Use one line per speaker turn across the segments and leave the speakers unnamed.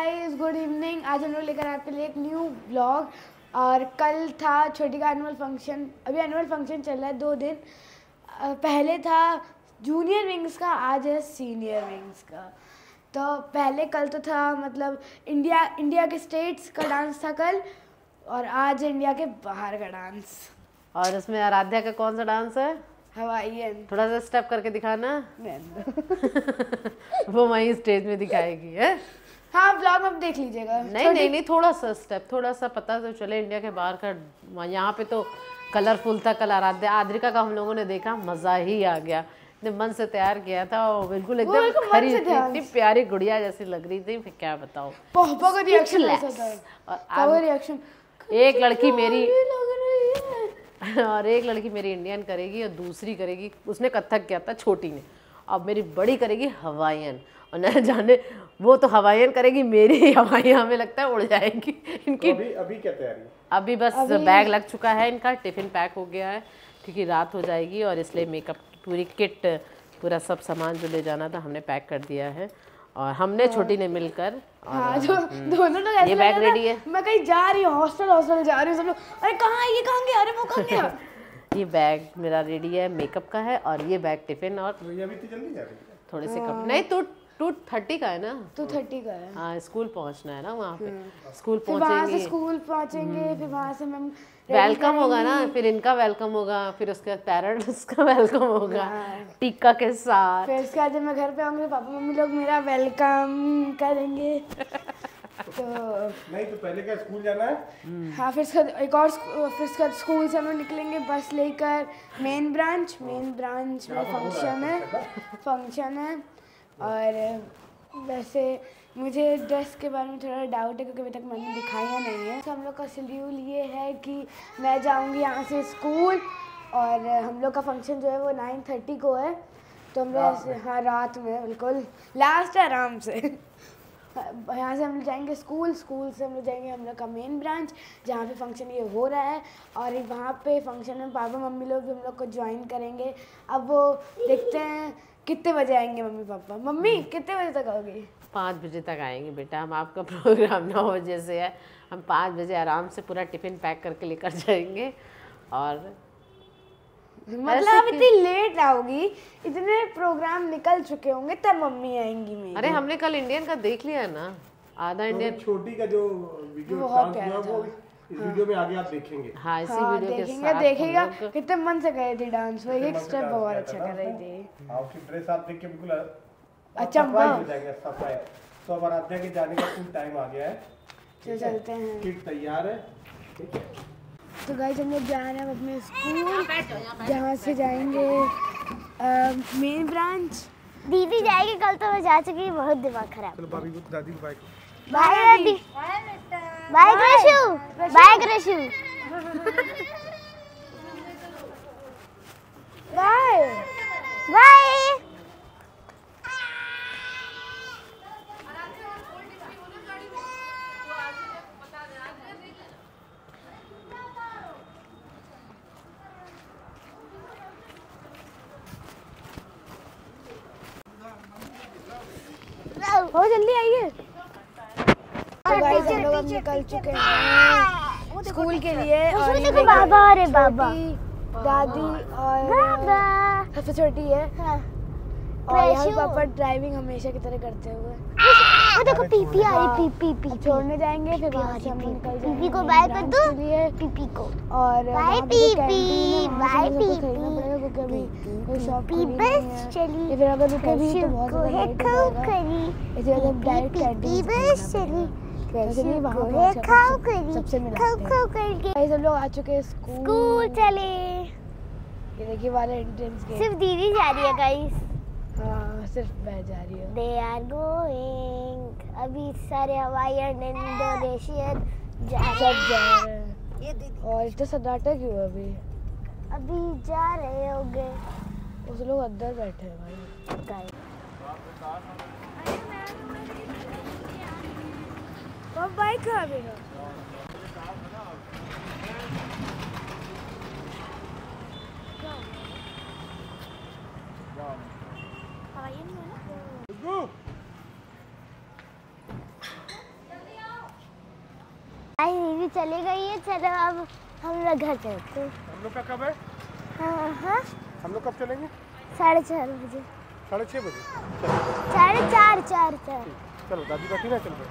Guys, good evening. आज हम लोग लेकर आपके लिए एक न्यू ब्लॉग। और कल था छोटी का एनुअल फंक्शन। अभी एनुअल फंक्शन चल रहा है 2 दिन। पहले था जूनियर विंग्स का, आज है सीनियर विंग्स का। तो पहले कल तो था मतलब इंडिया के स्टेट्स का डांस था कल, और आज इंडिया के बाहर का डांस।
और उसमें आराध्या का कौन सा डांस है?
हवाईयन।
थोड़ा सा स्टेप करके दिखाना। वो वहीं स्टेज में दिखाएगी है।
हाँ, ब्लॉग में देख लीजिएगा।
नहीं, थोड़ा सा स्टेप, थोड़ा सा पता तो चले इंडिया के बाहर का। यहाँ पे तो कलरफुल था कल। आद्रिका का हम लोगों ने देखा, मजा ही आ गया। इतने मन से तैयार किया था और बिल्कुल एकदम खरी, इतनी प्यारी गुड़िया जैसी लग रही थी। फिर क्या बताओ,
पापा का रिएक्शन ऐसा था। और रिएक्शन
एक लड़की मेरी और एक लड़की मेरी इंडियन करेगी और दूसरी करेगी, उसने कथक किया था छोटी ने, अब मेरी बड़ी करेगी हवाईयन। और न जाने वो तो हवाईयन करेगी, मेरी हवाईयन हमें लगता है उड़ जाएंगी इनकी।
तो अभी क्या तैयारी?
अभी बस बैग लग चुका है इनका, टिफिन पैक हो गया है क्योंकि रात हो जाएगी, और इसलिए मेकअप पूरी किट, पूरा सब सामान जो ले जाना था हमने पैक कर दिया है। और हमने छोटी ने मिलकर
हाँ, दोनों लोग ऐसे
ये बैग रेडी है।
मैं कहीं जा रही हूँ, हॉस्टल जा रही हूँ, सब लोग अरे कहाँ है, ये कहाँ गया, अरे वो कहाँ गया।
ये बैग मेरा रेडी है, मेकअप का है, और ये बैग टिफिन। और
ये अभी तो जल्दी जा रही है।
थोड़े से कपड़े नहीं, तो 2:30 का है ना,
2:30 का है।
हाँ, स्कूल पहुंचना है ना वहाँ पे। स्कूल
फिर वहाँ से
पहुंचेंगे,
स्कूल पहुँचेंगे, फिर वहाँ से हम
वेलकम होगा ना, फिर इनका वेलकम होगा, फिर उसके बाद पेरेंट्स का वेलकम होगा टीका के साथ।
फिर उसके बाद जब मैं घर पे आऊँगी, पापा मम्मी लोग मेरा वेलकम करेंगे। तो
नहीं तो पहले क्या स्कूल जाना है?
हाँ, फिर उसके बाद फिर उसके बाद स्कूल से हम लोग निकलेंगे बस लेकर मेन ब्रांच में फंक्शन है। और वैसे मुझे ड्रेस के बारे में थोड़ा डाउट है क्योंकि अभी तक मैंने दिखाया नहीं है। तो हम लोग का शेड्यूल ये है कि मैं जाऊंगी यहाँ से स्कूल, और हम लोग का फंक्शन जो है वो 9:30 को है। तो हम लोग हाँ रात में बिल्कुल लास्ट आराम से यहाँ से हम लोग जाएंगे स्कूल से हम लोग जाएंगे हम लोग का मेन ब्रांच जहाँ पे फंक्शन ये हो रहा है। और वहाँ पे फंक्शन में पापा मम्मी लोग भी हम लोग को ज्वाइन करेंगे। अब वो देखते हैं कितने बजे आएंगे मम्मी पापा। मम्मी कितने बजे तक आओगी?
5 बजे तक आएंगे बेटा। हम आपका प्रोग्राम 9 बजे से है, हम 5 बजे आराम से पूरा टिफिन पैक करके लेकर जाएंगे। और
मतलब अब इतनी लेट आओगी, इतने प्रोग्राम निकल चुके होंगे तब मम्मी आएंगी मेरी।
अरे हमने कल इंडियन का देख लिया है ना, आधा इंडियन।
छोटी का जो वीडियो डांस हुआ वो इस वीडियो में आगे आप देखेंगे।
हाँ, इसी वीडियो के साथ
देखेगा कितने मन से गए थे डांस। वो एक स्टेप बहुत अच्छा कर रही थी।
आपकी ड्रेस आप देख के बिल्कुल
अच्छा
हो जाएगा सरप्राइज। तो अब आराध्या के जाने का फुल टाइम आ गया है,
तो चलते हैं।
किट तैयार है, ठीक है।
तो गाइस हम लोग जा रहे हैं अपने स्कूल, जहाँ से जाएंगे मेन ब्रांच।
दीदी जाएगी, कल तो मैं जा चुकी, बहुत दिमाग खराब।
चलो भाभी को दादी को बाय।
बाय दादी, bye Krishu, bye Krishu,
bye
bye.
हो जल्दी आइए। तो गाइस हम लोग अब निकल चुके हैं स्कूल के लिए। और ये
देखो बाबा, अरे बाबा,
दादी और
बाबा
सबसे छोटी है।
हाँ।
और यहाँ पापा ड्राइविंग हमेशा की तरह करते हुए।
वो देखो पीपी आ रही, पीपी
छोड़ने जाएंगे, फिर वहाँ से हम लोग निकल जाएंगे
पीपी को बाय कर दो, पीपी को।
और
बाय पीपी, बाय पीपी,
क्योंकि अभी कोई शॉप
पीपी बस चली,
फिर अगर रुके भी तो बहुत
को है
ज़्यादा
खाओ करी,
इसी वजह से डायरेक्ट कैंटीन
बस चली,
वैसे वहाँ
को है खाओ करी,
सबसे
खाओ करके।
गाइस हम लोग आ चुके हैं
स्कूल चले।
ये देखिए वाला एंट्रेंस गेट।
सिर्फ दीदी जा रही है गाइस।
हाँ, सिर्फ मैं जा रही हूँ।
They are going। अभी सारे हवाईयन इंडोनेशियन
सब जा रहे हैं। और इतना सन्नाटा क्यों है
अभी जा रहे होंगे।
उस लोग अंदर बैठे हैं भाई। वो बाइक कहाँ पे है?
हमारी दीदी चली गई है। चलो अब हम लोग घर चलते हैं।
हम लोग का कब है?
हाँ
हम लोग कब चलेंगे?
4:30 बजे।
6:30 बजे?
4:30।
चलो दादी बैठी ना, चलो।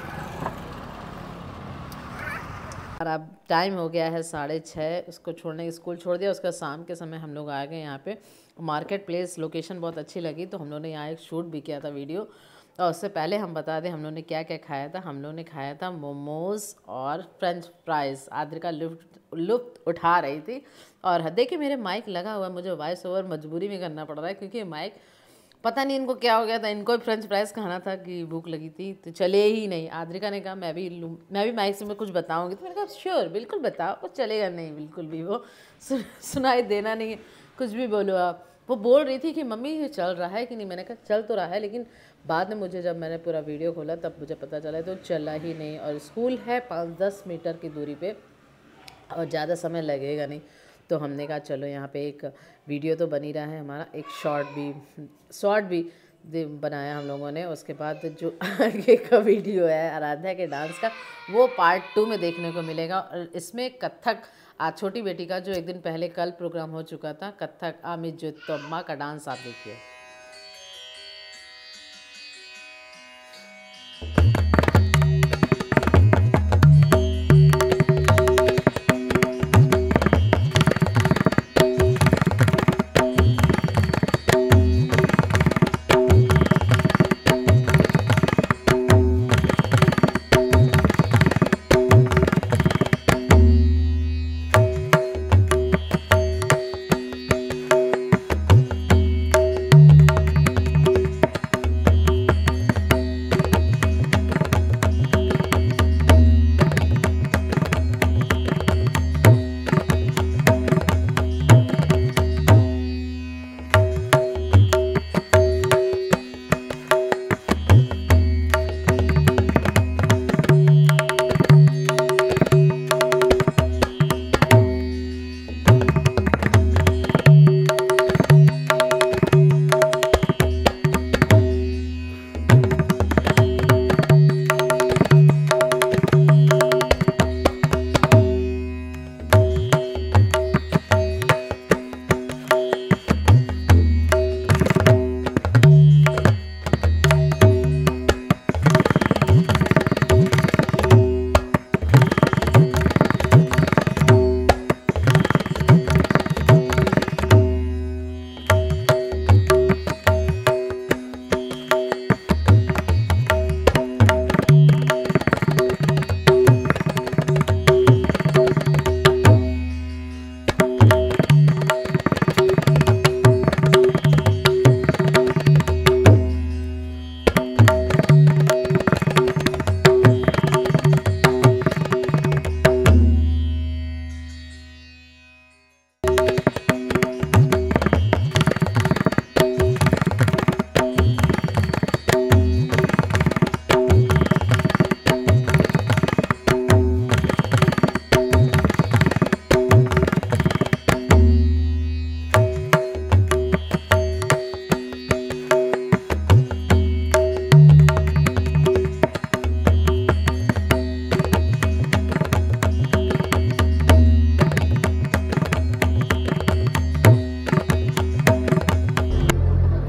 और अब टाइम हो गया है 6:30। उसको छोड़ने स्कूल छोड़ दिया। उसका शाम के समय हम लोग आ गए यहाँ पे मार्केट प्लेस। लोकेशन बहुत अच्छी लगी तो हम लोगों ने यहाँ एक शूट भी किया था वीडियो। और उससे पहले हम बता दें हम लोगों ने क्या क्या खाया था। हम लोगों ने खाया था मोमोज़ और फ्रेंच फ्राइज़। आद्रिका लुत्फ़ उठा रही थी। और देखिए मेरे माइक लगा हुआ है, मुझे वॉइस ओवर मजबूरी में करना पड़ रहा है क्योंकि माइक पता नहीं इनको क्या हो गया था। इनको भी फ्रेंच फ्राइज़ खाना था कि भूख लगी थी तो चले ही नहीं। आद्रिका ने कहा मैं भी माइक से मैं कुछ बताऊंगी। तो मैंने कहा श्योर बिल्कुल बताओ। वो चलेगा नहीं बिल्कुल भी, वो सुनाई देना नहीं, कुछ भी बोलो आप। वो बोल रही थी कि मम्मी ये चल रहा है कि नहीं। मैंने कहा चल तो रहा है, लेकिन बाद में मुझे जब मैंने पूरा वीडियो खोला तब मुझे पता चला तो चला ही नहीं। और स्कूल है 5-10 मीटर की दूरी पे और ज़्यादा समय लगेगा नहीं। तो हमने कहा चलो यहाँ पे एक वीडियो तो बनी रहा है हमारा, एक शॉर्ट भी बनाया हम लोगों ने। उसके बाद जो आगे का वीडियो है आराध्या के डांस का वो पार्ट 2 में देखने को मिलेगा। और इसमें कथक आज छोटी बेटी का जो एक दिन पहले कल प्रोग्राम हो चुका था कथक आमिर जोतम्मा का डांस आप देखिए।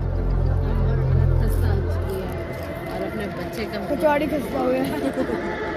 कचौड़ी खस्ता हो गया।